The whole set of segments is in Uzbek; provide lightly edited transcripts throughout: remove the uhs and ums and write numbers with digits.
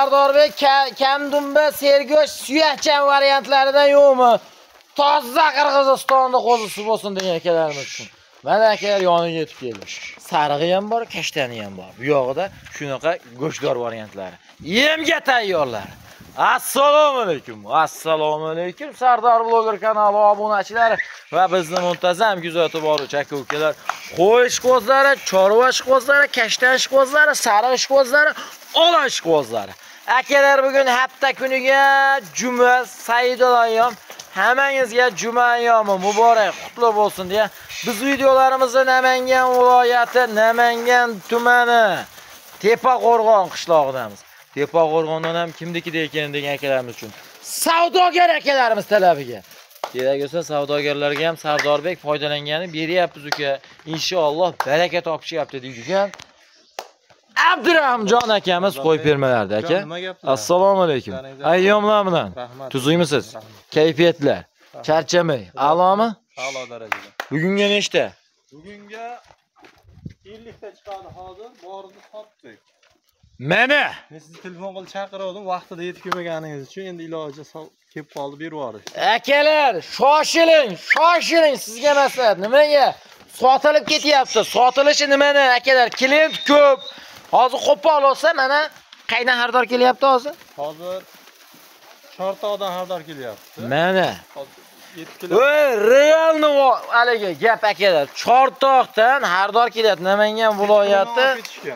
Sardorbek kamdumba, sergo'sh, suyakchan variantlaridan yo'qmi? Toza Qirg'izistonda qo'zisi bo'lsin degan akalarimiz uchun. Mana akalar yoniga yetib keldi. Sarig'i ham bor, kashtani ham bor. Bu yog'ida shunaqa go'shtdor variantlari. Yemga tayyorlar. Assalomu alaykum. Assalomu alaykum. Sardor bloger kanali obunachilari va bizni muntazam kuzatib boruvchi aka-ukalar. Qo'y ishqozlari, chorva ishqozlari, kashtan ishqozlari, sariq ishqozlari, ola ishqozlari. Akalar bugun hafta kuniga juma Saidul ayyom hammangizga juma ayyomi muborak, qutlu bo'lsin deya biz videolarimizni Namangan viloyati, Namangan tumani Tepaqo'rg'on qishlog'idamiz. Tepaqo'rg'ondan ham kimnikida ekan degan akalarimiz uchun savdogar akalarimiz talabiga. Kerak bo'lsa savdogarlarga ham Sardorbek foydalangani beryapmiz uka. Inshaalloh baraka topishyapti deydigan Abdurahimjon akamiz qo'y fermalarida aka. Assalomu alaykum. Ayyomlar bilan tuzimisiz? Kayfiyatlar. Charchamay. A'lomi? A'lo darajada. Bugunga nechta? Bugunga 50 ta chiqadi hozir, borini sotdik. Mana. Men sizni telefon qilib chaqirdim, vaqtida yetib kelmaganingiz uchun endi iloji kelib qoldi, berib yubordik. Akalar, shoshiling, shoshiling sizga maslahat. Nimaga? Sotilib ketyapti. Sotilishi nimani? Akalar, klient ko'p. Hozir qo'pol olsa, mana qaydan xaridor kelyapti hozir? Hozir Chortoqdan xaridor kelyapti. Mana. Yetib kelyapti. Voy, realni haligi gap akalar. Chortoqdan xaridor kelyapti. Namangan viloyati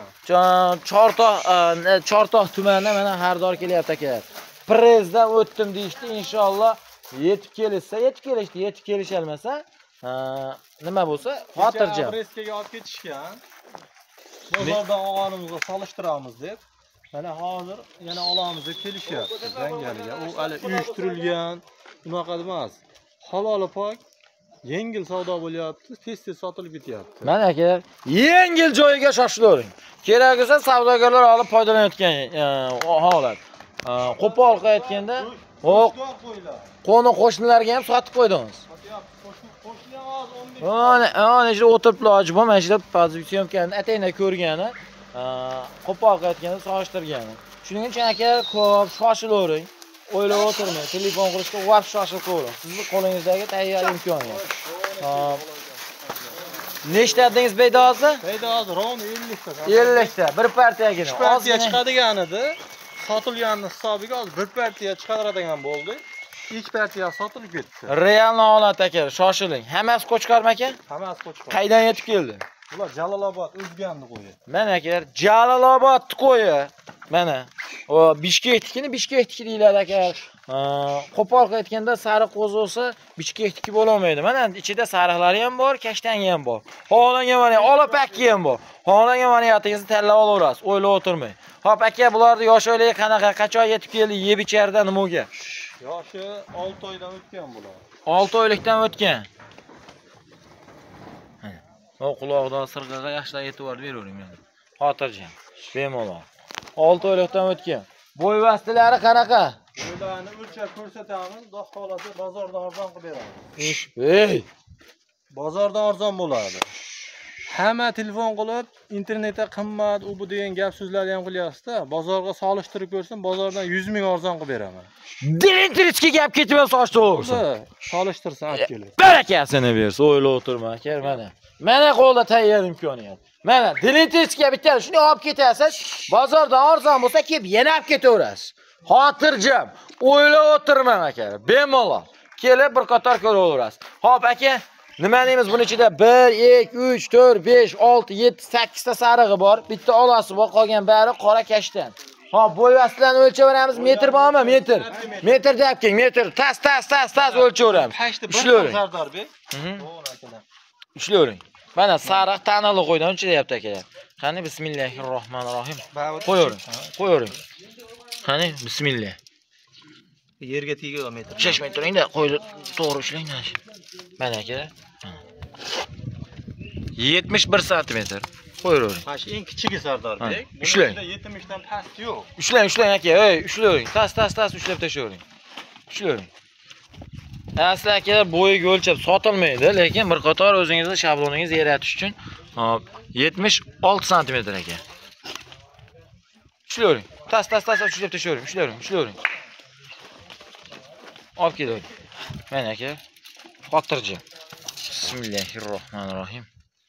Chortoq tumanidan mana xaridor kelyapti akalar. Prezdan o'tdim deyishdi, inshaalloh yetib kelishsa, yetib kelishalmasa, nima bo'lsa, xotirjam. Prezga olib ketishgan. Bozordan olganimizga solishtiramiz deb. Mana hozir yana olamiz deb kelishyapti jangaliga. U hali uyushtirilgan, unaqa emas. Halol pok, yengil savdo bo'lyapti, tez-tez sotilib ketyapti. Mana akalar, yengil joyiga shoshilavering. Kerak bo'lsa savdogarlar olib foydalanayotgan holat. Qo'pol qilayotganda, qo'ni qo'shnilarga ham sotib qo'ydingiz. Ana shu o'tiriblar ojibom, mana shu pozitsiyamkani atayna ko'rgani, qo'pol qilayotganda solishtirgani. Shuning uchun akalar ko'p shoshilavering. O'ylab o'tirmang, telefon qilishga vaqt shoshilib qo'ying. Sizning qo'lingizdagi tayyor imkoniyat. Nechta dedingiz beyda hozir? Beyda hozir ravon 50 ta. 50 ta, bir partiyagina. Partiya chiqadigan edi. Sotilganning hisobiga hozir bir partiya chiqaradigan bo'ldi. Ikki partiya sotilib ketdi. Realni holat aka, shoshiling. Hammasi Qo'chqormi aka? Hammasi Qo'chqor. Qaydan yetib keldi? Bular Jalolobod o'zgandi qo'yi. Mana akalar, Jalolobod qo'yi. Mana o Bishkekniki deyiladi aka. Qo'pol qilayotganda sariq qo'zi bo'lsa, Bishkekniki bo'la olmaydi. Mana ichida sariqlari ham bor, kashtani ham bor. Xohlagan variant, olapakki ham bor. Xohlagan variantingizni tanlab olaverasiz, o'ylab o'tirmang. Hop aka, bularni yosh oilaga qanaqa, qachon yetib keldi, yeb icharda nimaga? Yoshi 6 oydan o'tgan bular. 6 oylikdan o'tgan. O quloqdan sirg'aga yaxshilab e'tibor beravering men. Xotirjam, bemalol. 6 oylikdan o'tgan. Bo'y vastilari qanaqa? Bo'ylarni o'lchab ko'rsatamiz, xudo xolasa bozordan arzon qilib beramiz. Ey, bozordan arzon bo'ladi. Hamma telefon qilib, internetda qimmat, u bu degan gap so'zlarni ham qilyapsiz-da, bozorga solishtirib ko'rsin, bozordan 100 ming arzon qilib beraman. Dilintirishga gap ketmay solishtirsin. Solishtirsin, olib kelib. Barakasini bersin, o'ylab o'tirma aka, mana. Mana qo'lda tayyor imkoniyat. Mana dilintirishga bitta shuni olib ketasiz, bozordan arzon bo'lsa kelib yana olib ketaverasiz. Xotirjam, o'ylab o'tirmang aka, bemalol. Kelib bir qator ko'raverasiz. Xo'p aka, nima deymiz buning ichida 1, 2, 3, 4, 5, 6, 7, 8 ta sarig'i bor. Bitta olasi bor, qolgan bari qora kashtan. Hop, bo'y vastilarni o'lchaveramiz. Metr bormi? Metr. Metr deb keng, metr. Tas o'lchaveramiz. Ishlayvering. Sardorbek. Ishlayvering. Mana sariq tanali qo'ydan o'lchayapti akalar. Qani bismillahirrohmanirrohim. Qo'yavering. Qani bismillah. Yerga tegadi metr. Shoshmay turingda, qo'yni to'g'ri ushlang mana shu. Mana akalar. 71 sm. Qo'yavering. Mana shu eng kichigi Sardorbek. Ushlang. 70 dan past yo'q. Ushlang aka, ey, ushlayvering. Tas ushlab tashlayvering. Ushlayvering. Asli akalar bo'yiga o'lchab sotilmaydi, lekin bir qator o'zingizning shabloningizni yaratish uchun 76 sm aka. Ushlayvering. Tas, ushlab tashlayvering. Olib kelavering. Mana aka. Xotirjam. Bismillahirrohmanirrohim.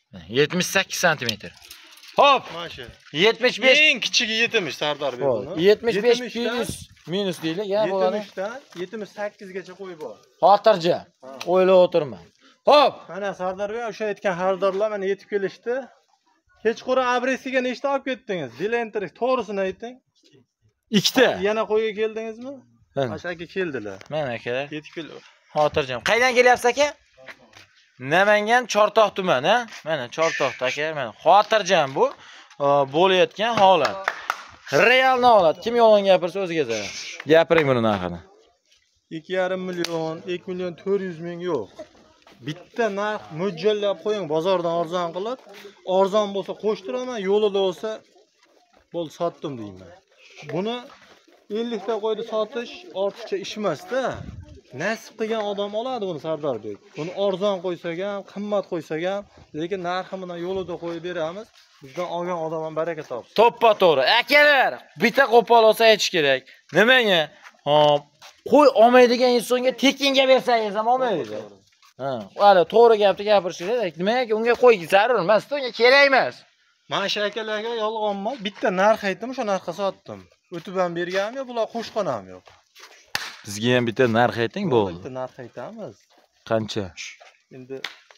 78 sm. Hop. Masha. 75. Eng kichigi 70 Sardor Bey buni. 75 minus deylik, ya bo'ladi. 70 dan 78 gacha qo'yib bor. Xotirjam. O'ylab o'tirman. Hop. Mana Sardor Bey o'sha aytgan xaridorlar mana yetib kelishdi. Kechqurun adresiga nechta olib ketdingiz? Dilentriz to'g'risini ayting. Ikkita. Yana qo'yga keldingizmi? Masha aka keldilar. Mana aka. Yetib keldi. Xotirjam. Qaydan kelyapsiz aka? Namangan Chortoq tumani, mana Chortoqda aka, mana xotirjam bu bo'layotgan holat. Realni holat. Kim yolg'on gapirsa o'ziga zarar. Gapiring buni narxini. 2,5 million, 2 million 400 ming yo'q. Bitta narx mo'ljallab qo'ying, bozordan arzon qilib, arzon bo'lsa qo'shtiraman, yo'lida bo'lsa bo'l sotdim deyman. Buni 50 ta qo'ydi sotish ortiqcha ish emas-da. Nasib qilgan odam oladi buni Sardor Bey. Buni arzon qo'ysak ham, qimmat qo'ysak ham, lekin narxi bilan yo'lida qo'yib beramiz. Bizdan olgan odam ham baraka topsin. To'ppa to'g'ri. Akalar, bitta qo'pol olsa aytish kerak. Nimaga? Hop, qo'y olmaydigan insonga tekinga bersangiz ham olmaydi. Ha, hali to'g'ri gapni gapirish kerak. Nimaga unga qo'y zarur emas, unga kerak emas. Mana shu akalarga yolg'onman, bitta narx aytdim, o'sha narxga sotdim. O'tib ham berganim yo'q, bular qo'shqon ham yo'q. Bizga ham bitta narx ayting bo'ldi. Bitta narx aytamiz. Qancha? Endi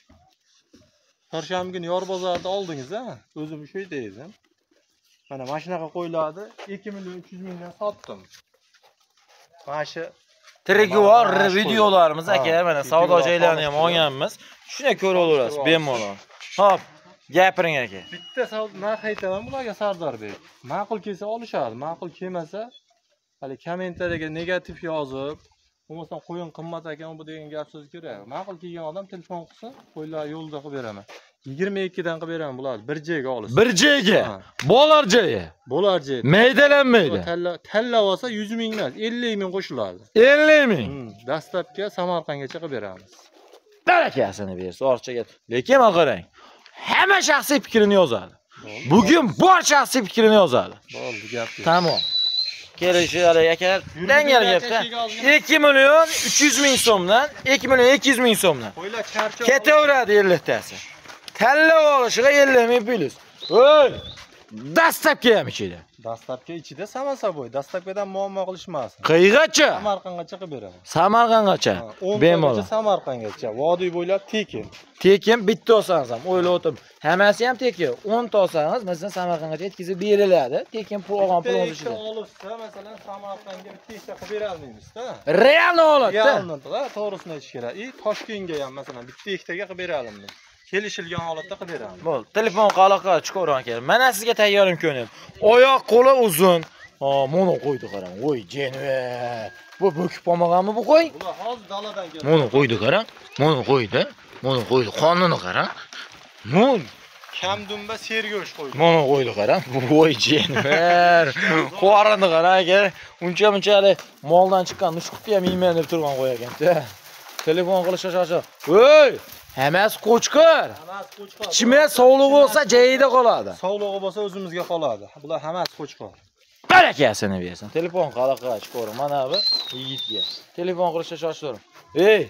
Chorshanba kuni yor bozorida oldingiz-a? O'zim shu deydim. Mana mashinaga qo'yiladi, 2 million 300 mingdan sotdim. Mana shu Tirigivor videolarimiz aka, mana savdo joylarini ham olganmiz. Shuni ko'rib olasiz, bemalol. Hop, gapiring aka. Bitta narx aytaman bularga Sardor Bey. Ma'qul kelsa olishadi, ma'qul kelmasa hali kommentariyaga negativ yozib, bo'lmasam qo'yin qimmat ekan bu degan gap so'z kerak. Ma'qul kelgan odam telefon qilsa, qo'ylar yo'lda qilib beraman. 22 dan qilib beraman bularni bir joyga olasiz. Bir joyga. Bo'lar joyi. Bo'lar joyi. Maydalanmaydi. Tanlab olsa 100 ming emas, 50 ming qo'shiladi. 50 ming. Dastlabki Samarqandgacha qilib beramiz. Barakasini bersa, orchaga. Lekin mana qarang. Hamma shaxsiy fikrini yozadi. Bugun bor shaxsiy fikrini yozadi. Bo'ldi, gap yo'q. Tamom. Kelishlar akalar, dangal gapda. 2 million 300 ming so'mdan, 2 million 200 ming so'mdan. Qo'ylar charchoq. Ketaveradi 50 tasi. Tanlab olishiga 50 ming plyus. Oy! Dastlabki ham ichida. Dastlabki ichida sama saboy. Dastlabkidan muammo qilishmasin. Qaygacha? Samarqandgacha qilib beraman. Samarqandgacha. Bemalol. Samarqandgacha. Vodiy bo'ylab tekin. Tekin bitta olsangiz ham o'ylab o'tib, hammasi ham tekin. 10 ta olsangiz, masalan, Samarqandga yetkazib beriladi. Tekin pul olgan pulingiz ichida. Olsa, masalan, Samarqandga bitta qilib bera olmaymiz-da. Realni holatda. Realni, to'g'risini aytish kerak. Toshkentga ham masalan bitta ikkitaga qilib bera olamiz. Kelishilgan holatda qilib beramiz. Bo'ldi. Telefon aloqa chiqavering aka. Mana sizga tayyor imkoniyat. Oyoq qo'li uzun. Mono qo'ydi qarang. Voy, jenvar. Bu bo'kib olmaganmi bu qo'y? Bular hozir daladan keldi. Mono qo'ydi qarang. Mono qo'ydi. Mono qo'ydi. Qonini qarang. Mono Kamdumba sergo'sh qo'ydi. Mono qo'ydi qarang. Voy, jenvar. Qo'rini qarang aka. Uncha-munchalik moldan chiqqan nushqutni ham yeyman deb turgan qo'y ekan-da. Telefon qilishga shosha. Voy! Hammasi qo'chqor. Hammasi qo'chqor. Ichma sog'lig'i bo'lsa joyida qoladi. Sog'lig'i bo'lsa o'zimizga qoladi. Bular hammasi qo'chqor. Barakasini bersin. Telefon aloqa chiqaring. Mana bu yigitga. Telefon qilishga shoshilavering. Ey!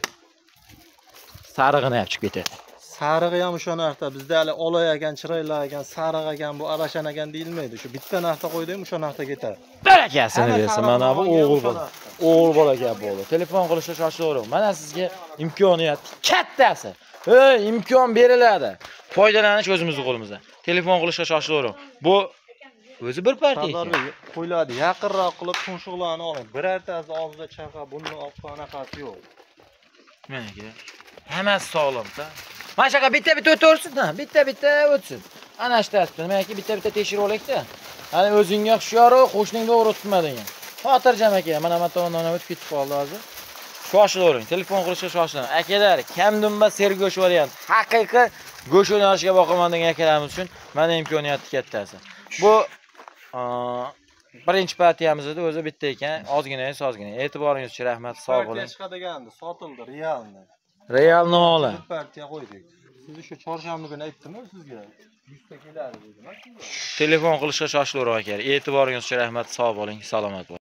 Sarig'ini ham chiqib ketadi. Sarig'i ham o'sha narxda. Bizda hali olay ekan, chiroyli ekan, sariq ekan, bu arashan ekan deyilmaydi. Shu bitta narxda qo'ydim, o'sha narxda ketadi. Barakasini bersin. Mana bu o'g'il bola. O'g'il bola gap bo'ldi. Telefon qilishga shoshilavering. Mana sizga imkoniyat kattasi. Ey, imkon beriladi. Foydalanish o'zimizning qo'limizda. Telefon qilishga shoshilavering. Bu o'zi bir partiya. Qo'yiladi, yaqinroq qilib tumshuqlarni oling. Birortasi og'zida chaqa, bunni oqqanaqasi yo'q. Mana aka. Hammasi sog'lom-da. Mana shu bitta-bitta o'tsin-da, bitta-bitta o'tsin. Ana shu tartibda, nimaiki bitta-bitta tekshirib olaylik-da. Hali o'zingga hushyor, qo'shning to'g'ri tutmading. Xotirjam aka, mana tomondan o'tib ketib qoldi hozir. Shoshilavering, telefon qilishga shoshiling. Akalar, kamdumba sergo'sh variant. Haqiqiy go'sht yo'nalishiga boqaman degan akalarimiz uchun mana imkoniyat kattasi. Bu birinchi partiyamizda o'zi bitta ekan, ozgina, sozgina. E'tiboringiz uchun rahmat, sog' bo'ling. Chiqadigandi, sotildi, realni. Realni ola. Bir partiya qo'ydik. Siz shu chorshanba kuni aytdim-ku sizga. 100 ta keladi dedim. Telefon qilishga shoshilaver aka. E'tiboringiz uchun rahmat, sog' bo'ling, salomat bo'ling.